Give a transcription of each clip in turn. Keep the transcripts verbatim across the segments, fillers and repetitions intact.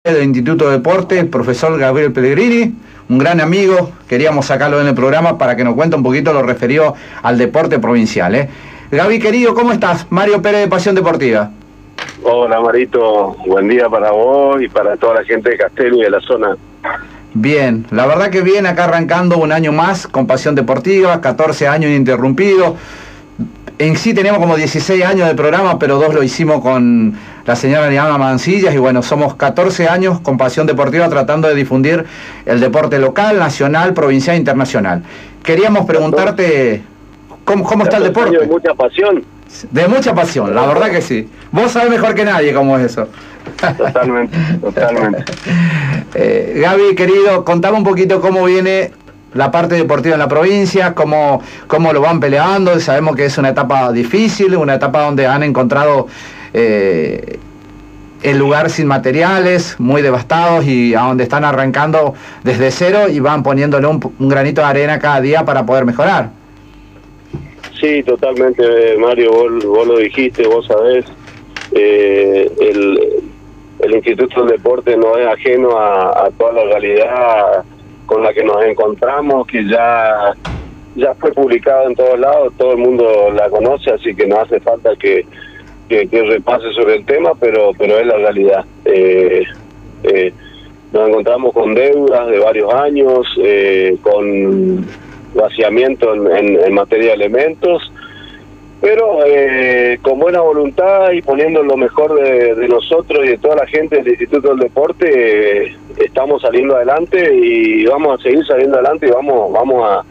del Instituto de Deporte, profesor Gabriel Pellegrini, un gran amigo. Queríamos sacarlo en el programa para que nos cuente un poquito lo referido al deporte provincial, ¿eh? Gaby, querido, ¿cómo estás? Mario Pérez de Pasión Deportiva. Hola, Marito, buen día para vos y para toda la gente de Castelo y de la zona. Bien, la verdad que bien, acá arrancando un año más con Pasión Deportiva, catorce años ininterrumpidos. En sí tenemos como dieciséis años de programa, pero dos lo hicimos con la señora Diana Mancillas, y bueno, somos catorce años con Pasión Deportiva tratando de difundir el deporte local, nacional, provincial e internacional. Queríamos preguntarte, ¿cómo, cómo está el deporte? De mucha pasión. De mucha pasión, la verdad que sí. Vos sabés mejor que nadie cómo es eso. Totalmente, totalmente. eh, Gaby, querido, contame un poquito cómo viene la parte deportiva en la provincia, cómo, cómo lo van peleando. Sabemos que es una etapa difícil, una etapa donde han encontrado eh, el lugar sin materiales, muy devastados, y a donde están arrancando desde cero y van poniéndole un, un granito de arena cada día para poder mejorar. Sí, totalmente, Mario, vos, vos lo dijiste, vos sabés, eh, el, el Instituto del Deporte no es ajeno a, a toda la realidad con la que nos encontramos, que ya ya fue publicado en todos lados, todo el mundo la conoce, así que no hace falta que, que, que repase sobre el tema, pero pero es la realidad. Eh, eh, nos encontramos con deudas de varios años, eh, con vaciamiento en, en, en materia de elementos, pero eh, con buena voluntad y poniendo lo mejor de, de nosotros y de toda la gente del Instituto del Deporte, eh, estamos saliendo adelante y vamos a seguir saliendo adelante y vamos vamos a,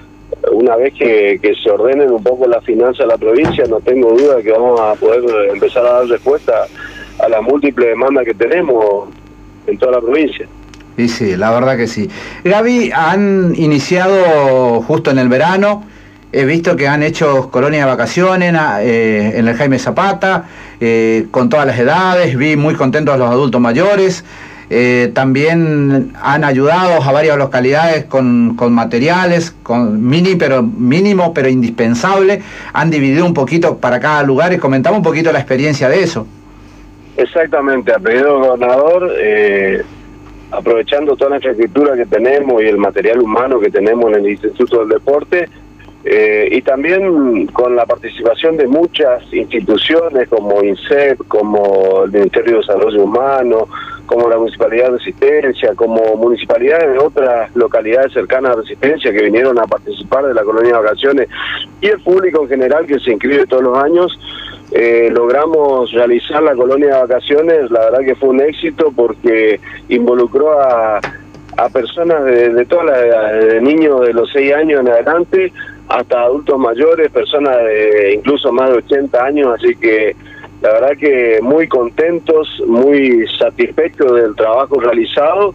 una vez que, que se ordenen un poco las finanzas de la provincia, no tengo duda que vamos a poder empezar a dar respuesta a las múltiples demandas que tenemos en toda la provincia. Y sí, la verdad que sí. Gaby, han iniciado justo en el verano, he visto que han hecho colonias de vacaciones eh, en el Jaime Zapata, eh, con todas las edades, vi muy contentos a los adultos mayores, eh, también han ayudado a varias localidades con, con materiales, con mini, pero mínimo pero indispensable, han dividido un poquito para cada lugar, y comentamos un poquito la experiencia de eso. Exactamente, a pedido del gobernador, eh, aprovechando toda la infraestructura que tenemos y el material humano que tenemos en el Instituto del Deporte, eh, y también con la participación de muchas instituciones como INSEP, como el Ministerio de Desarrollo Humano, como la Municipalidad de Resistencia, como municipalidades de otras localidades cercanas a Resistencia que vinieron a participar de la colonia de vacaciones, y el público en general que se inscribe todos los años. Eh, logramos realizar la colonia de vacaciones. La verdad que fue un éxito porque involucró a, a personas de, de todas las edades, de niños de los seis años en adelante hasta adultos mayores, personas de incluso más de ochenta años, así que la verdad que muy contentos, muy satisfechos del trabajo realizado,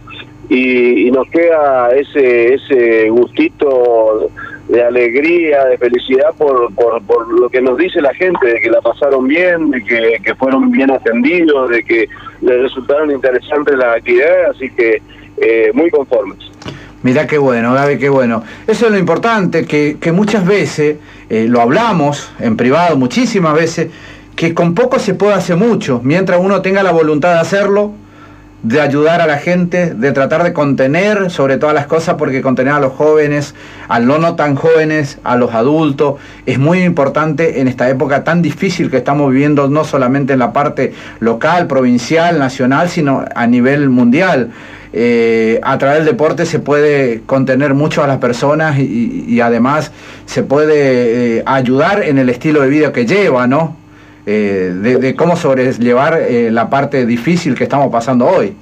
y, y nos queda ese, ese gustito de alegría, de felicidad por, por, por lo que nos dice la gente, de que la pasaron bien, de que, que fueron bien atendidos, de que les resultaron interesantes las actividades, así que eh, muy conformes. Mirá qué bueno, Gaby, qué bueno. Eso es lo importante, que, que muchas veces, eh, lo hablamos en privado muchísimas veces, que con poco se puede hacer mucho, mientras uno tenga la voluntad de hacerlo, de ayudar a la gente, de tratar de contener sobre todas las cosas, porque contener a los jóvenes, a los no tan jóvenes, a los adultos, es muy importante en esta época tan difícil que estamos viviendo, no solamente en la parte local, provincial, nacional, sino a nivel mundial. Eh, a través del deporte se puede contener mucho a las personas y, y además se puede eh, ayudar en el estilo de vida que lleva, ¿no? Eh, de, de cómo sobrellevar eh, la parte difícil que estamos pasando hoy.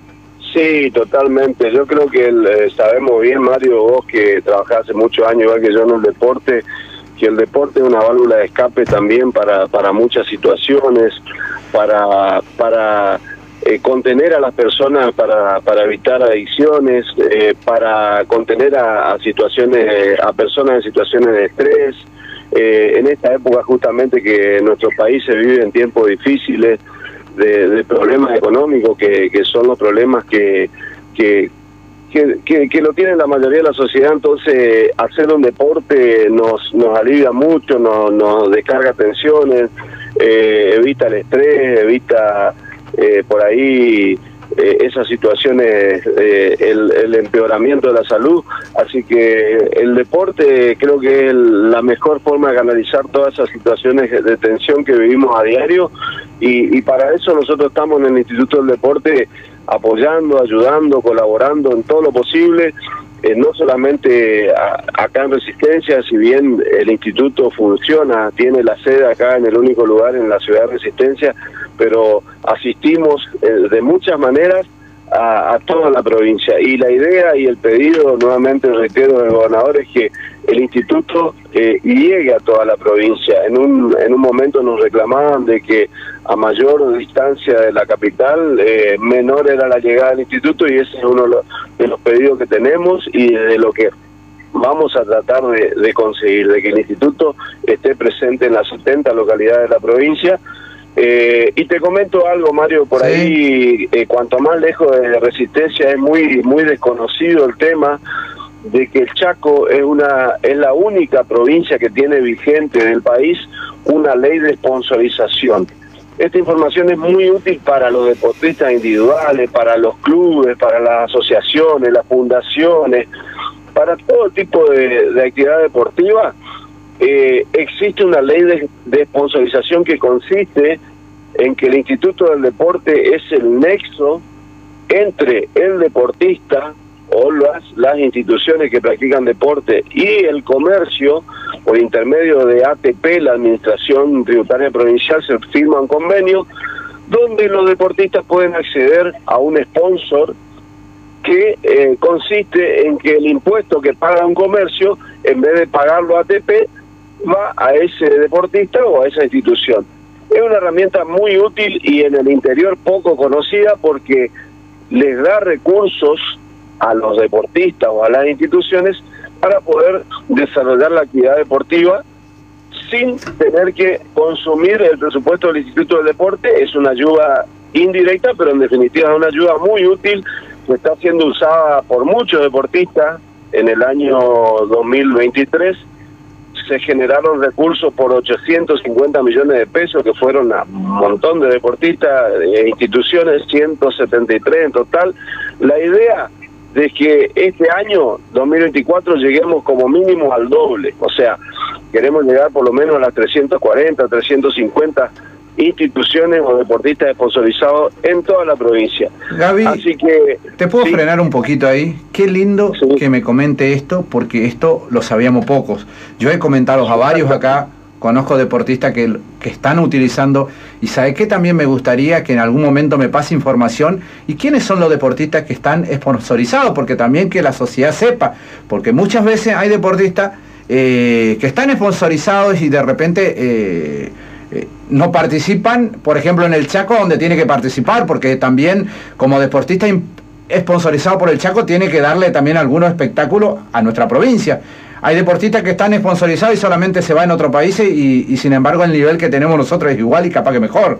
Sí, totalmente. Yo creo que el, eh, sabemos bien, Mario, vos que trabajás hace muchos años igual que yo en el deporte, que el deporte es una válvula de escape también para, para muchas situaciones, para para eh, contener a las personas, para, para evitar adicciones, eh, para contener a, a situaciones, a personas en situaciones de estrés. Eh, en esta época justamente que nuestro país se vive en tiempos difíciles de, de problemas económicos, que, que son los problemas que, que, que, que, que lo tiene la mayoría de la sociedad, entonces hacer un deporte nos, nos alivia mucho, nos, nos descarga tensiones, eh, evita el estrés, evita eh, por ahí eh, esas situaciones, eh, el, el empeoramiento de la salud. Así que el deporte creo que es la mejor forma de canalizar todas esas situaciones de tensión que vivimos a diario, y, y para eso nosotros estamos en el Instituto del Deporte apoyando, ayudando, colaborando en todo lo posible. Eh, no solamente a, acá en Resistencia, si bien el instituto funciona, tiene la sede acá en el único lugar en la ciudad de Resistencia, pero asistimos eh, de muchas maneras a, a toda la provincia. Y la idea y el pedido, nuevamente reitero, del gobernador, es que el instituto eh, llegue a toda la provincia. En un, en un momento nos reclamaban de que a mayor distancia de la capital, eh, menor era la llegada del instituto, y ese es uno de los, de los pedidos que tenemos y de lo que vamos a tratar de, de conseguir, de que el instituto esté presente en las setenta localidades de la provincia. Eh, y te comento algo, Mario, por sí. ahí, eh, cuanto más lejos de Resistencia, es muy, muy desconocido el tema de que el Chaco es una es la única provincia que tiene vigente en el país una ley de sponsorización. Esta información es muy útil para los deportistas individuales, para los clubes, para las asociaciones, las fundaciones, para todo tipo de, de actividad deportiva. Eh, existe una ley de, de sponsorización que consiste en que el Instituto del Deporte es el nexo entre el deportista o las, las instituciones que practican deporte y el comercio. Por intermedio de A T P, la Administración Tributaria Provincial, se firma un convenio donde los deportistas pueden acceder a un sponsor que eh, consiste en que el impuesto que paga un comercio, en vez de pagarlo a A T P, va a ese deportista o a esa institución. Es una herramienta muy útil y en el interior poco conocida, porque les da recursos a los deportistas o a las instituciones para poder desarrollar la actividad deportiva sin tener que consumir el presupuesto del Instituto del Deporte. Es una ayuda indirecta, pero en definitiva es una ayuda muy útil que está siendo usada por muchos deportistas. En el año dos mil veintitrés se generaron recursos por ochocientos cincuenta millones de pesos que fueron a un montón de deportistas e instituciones, ciento setenta y tres en total. La idea de que este año dos mil veinticuatro lleguemos como mínimo al doble, o sea, queremos llegar por lo menos a las trescientas cuarenta, trescientas cincuenta instituciones o deportistas sponsorizados en toda la provincia. Gaby, así que ¿te puedo sí. frenar un poquito ahí? Qué lindo sí. que me comente esto, porque esto lo sabíamos pocos. Yo he comentado a varios acá, conozco deportistas que, que están utilizando, y sabe que también me gustaría que en algún momento me pase información, y quiénes son los deportistas que están sponsorizados, porque también que la sociedad sepa, porque muchas veces hay deportistas eh, que están sponsorizados y de repente eh, eh, no participan, por ejemplo en el Chaco, donde tiene que participar, porque también como deportista sponsorizado por el Chaco tiene que darle también algunos espectáculos a nuestra provincia. Hay deportistas que están sponsorizados y solamente se van a otros países y, y sin embargo el nivel que tenemos nosotros es igual y capaz que mejor.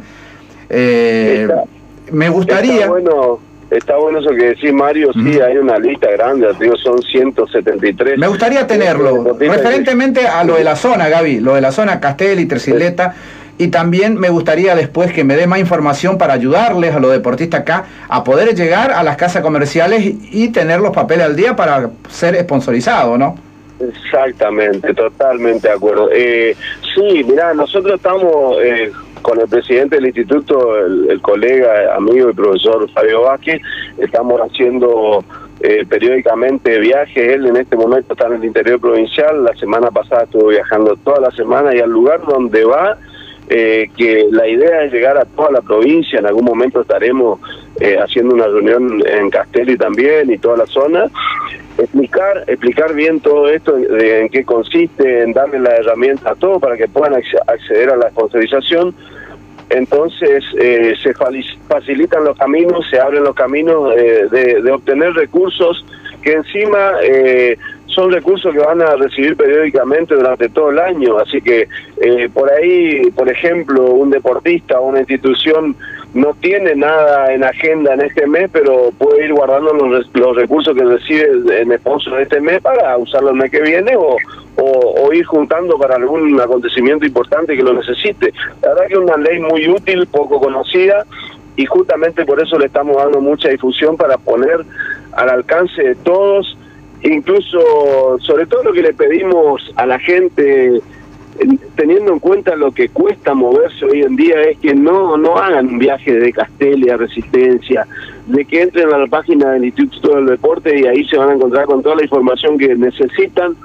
Eh, está, me gustaría... Está bueno, está bueno eso que decís, Mario. Uh-huh. Sí, hay una lista grande, digo, son ciento setenta y tres. Me gustaría tenerlo, referentemente a lo de la zona, Gaby, lo de la zona Castel y Tercileta. Sí. Y también me gustaría después que me dé más información para ayudarles a los deportistas acá a poder llegar a las casas comerciales y tener los papeles al día para ser sponsorizado, ¿no? Exactamente, totalmente de acuerdo. Eh, sí, mirá, nosotros estamos eh, con el presidente del instituto, el, el colega, amigo y profesor Fabio Vázquez, estamos haciendo eh, periódicamente viajes. Él en este momento está en el interior provincial, la semana pasada estuvo viajando toda la semana, y al lugar donde va, eh, que la idea es llegar a toda la provincia. En algún momento estaremos eh, haciendo una reunión en Castelli también y toda la zona. Explicar, explicar bien todo esto, de en qué consiste, en darle la herramienta a todos para que puedan acceder a la sponsorización. Entonces eh, se facilitan los caminos, se abren los caminos eh, de, de obtener recursos que encima eh, son recursos que van a recibir periódicamente durante todo el año. Así que eh, por ahí, por ejemplo, un deportista o una institución no tiene nada en agenda en este mes, pero puede ir guardando los, los recursos que recibe en sponsor de este mes para usarlo el mes que viene, o, o, o ir juntando para algún acontecimiento importante que lo necesite. La verdad que es una ley muy útil, poco conocida, y justamente por eso le estamos dando mucha difusión para poner al alcance de todos, incluso sobre todo lo que le pedimos a la gente, teniendo en cuenta lo que cuesta moverse hoy en día, es que no no hagan un viaje de Castelli a Resistencia, de que entren a la página del Instituto del Deporte y ahí se van a encontrar con toda la información que necesitan.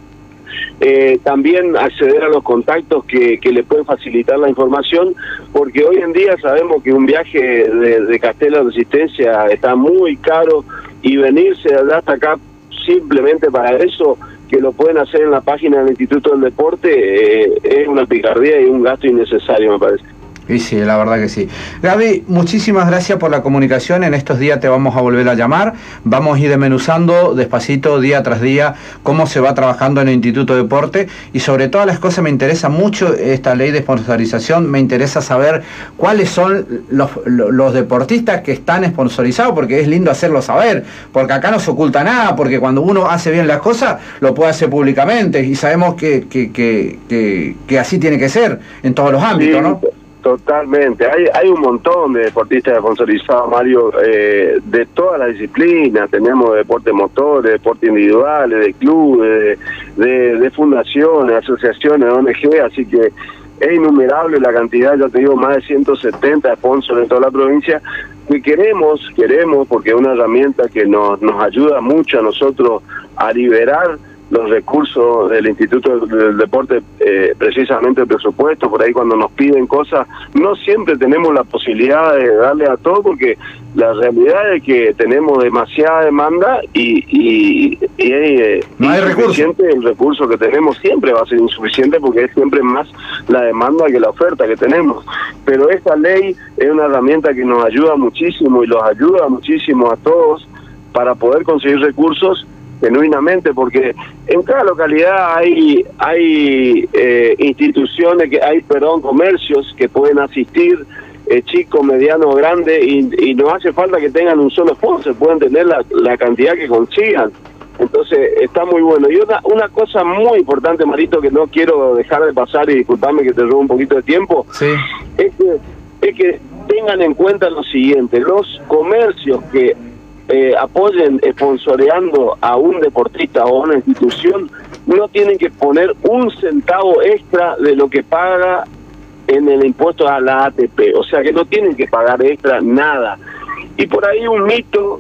Eh, también acceder a los contactos que, que le pueden facilitar la información, porque hoy en día sabemos que un viaje de, de Castelli a Resistencia está muy caro, y venirse de allá hasta acá simplemente para eso, que lo pueden hacer en la página del Instituto del Deporte, eh, es una picardía y un gasto innecesario, me parece. Y sí, la verdad que sí. Gaby, muchísimas gracias por la comunicación. En estos días te vamos a volver a llamar. Vamos a ir desmenuzando despacito, día tras día, cómo se va trabajando en el Instituto de Deporte. Y sobre todas las cosas me interesa mucho esta ley de sponsorización. Me interesa saber cuáles son los, los deportistas que están sponsorizados, porque es lindo hacerlo saber. Porque acá no se oculta nada, porque cuando uno hace bien las cosas, lo puede hacer públicamente. Y sabemos que, que, que, que, que así tiene que ser en todos los ámbitos, ¿no? Totalmente, hay hay un montón de deportistas sponsorizados, Mario, eh, de todas las disciplinas. Tenemos deporte motor, de deporte individuales, de clubes, de, de, de fundaciones, asociaciones, O N G, así que es innumerable la cantidad, ya te digo, más de ciento setenta sponsors en toda la provincia, que queremos, queremos, porque es una herramienta que nos, nos ayuda mucho a nosotros a liberar los recursos del Instituto del Deporte, eh, precisamente el presupuesto. Por ahí cuando nos piden cosas, no siempre tenemos la posibilidad de darle a todo, porque la realidad es que tenemos demasiada demanda y, y, y eh, no hay insuficiente recurso. El recurso que tenemos siempre va a ser insuficiente, porque es siempre más la demanda que la oferta que tenemos. Pero esta ley es una herramienta que nos ayuda muchísimo y los ayuda muchísimo a todos para poder conseguir recursos genuinamente, porque en cada localidad hay hay eh, instituciones, que hay, perdón, comercios que pueden asistir, eh, chicos, medianos, grandes, y, y no hace falta que tengan un solo sponsor, pueden tener la, la cantidad que consigan. Entonces está muy bueno. Y una, una cosa muy importante, Marito, que no quiero dejar de pasar, y disculpame que te robo un poquito de tiempo, sí, es que, es que tengan en cuenta lo siguiente: los comercios que Eh, apoyen sponsoreando a un deportista o a una institución no tienen que poner un centavo extra de lo que paga en el impuesto a la A T P, o sea que no tienen que pagar extra nada. Y por ahí un mito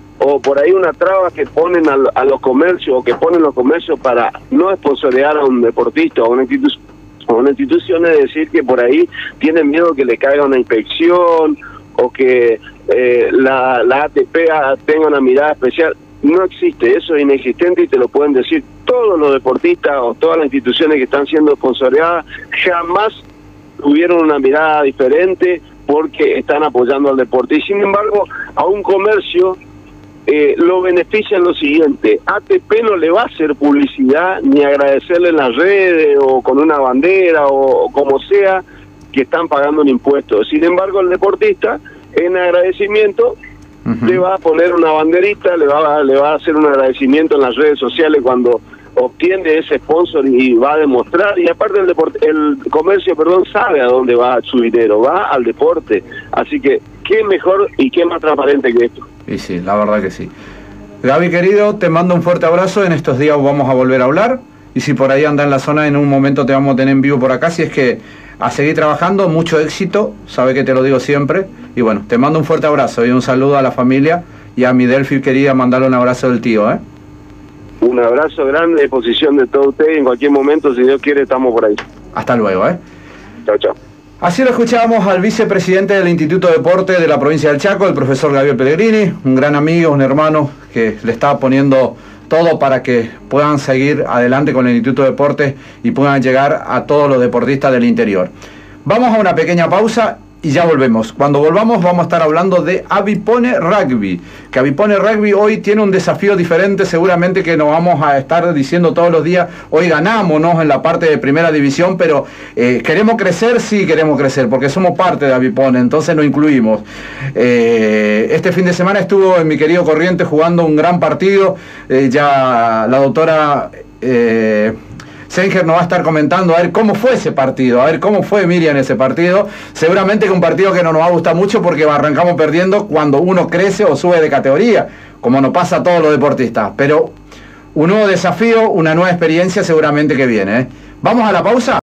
o por ahí una traba que ponen a, a los comercios, o que ponen los comercios para no sponsorear a un deportista o a una institución, o una institución, es decir, que por ahí tienen miedo que le caiga una inspección, o que eh, la, la A T P tenga una mirada especial. No existe, eso es inexistente, y te lo pueden decir todos los deportistas o todas las instituciones que están siendo sponsoreadas. Jamás tuvieron una mirada diferente porque están apoyando al deporte. Y sin embargo, a un comercio eh, lo beneficia en lo siguiente: A T P no le va a hacer publicidad ni agradecerle en las redes o con una bandera o, o como sea, que están pagando un impuesto. Sin embargo, el deportista, en agradecimiento, uh-huh, le va a poner una banderita, le va a, le va a hacer un agradecimiento en las redes sociales cuando obtiene ese sponsor, y va a demostrar. Y aparte el deporte, el comercio, perdón, sabe a dónde va su dinero, va al deporte. Así que qué mejor y qué más transparente que esto. Y sí, la verdad que sí. Gaby, querido, te mando un fuerte abrazo. En estos días vamos a volver a hablar, y si por ahí anda en la zona, en un momento te vamos a tener en vivo por acá. Si es que a seguir trabajando, mucho éxito, sabe que te lo digo siempre. Y bueno, te mando un fuerte abrazo y un saludo a la familia, y a mi Delphi querida, mandarle un abrazo del tío, ¿eh? Un abrazo grande, a disposición de todos ustedes. En cualquier momento, si Dios quiere, estamos por ahí. Hasta luego, ¿eh? Chao, chao. Así lo escuchábamos al vicepresidente del Instituto de Deporte de la provincia del Chaco, el profesor Gabriel Pellegrini, un gran amigo, un hermano que le está poniendo todo para que puedan seguir adelante con el Instituto de Deportes y puedan llegar a todos los deportistas del interior. Vamos a una pequeña pausa y ya volvemos. Cuando volvamos vamos a estar hablando de Avipone Rugby, que Avipone Rugby hoy tiene un desafío diferente, seguramente que nos vamos a estar diciendo todos los días. Hoy ganamos, ¿no?, en la parte de primera división, pero eh, queremos crecer, sí queremos crecer, porque somos parte de Avipone, entonces nos incluimos. Eh, este fin de semana estuvo en mi querido Corrientes jugando un gran partido, eh, ya la doctora... Eh, Senger nos va a estar comentando a ver cómo fue ese partido, a ver cómo fue Miriam ese partido. Seguramente que un partido que no nos va a gustar mucho porque arrancamos perdiendo cuando uno crece o sube de categoría, como nos pasa a todos los deportistas. Pero un nuevo desafío, una nueva experiencia seguramente que viene, ¿eh? ¿Vamos a la pausa?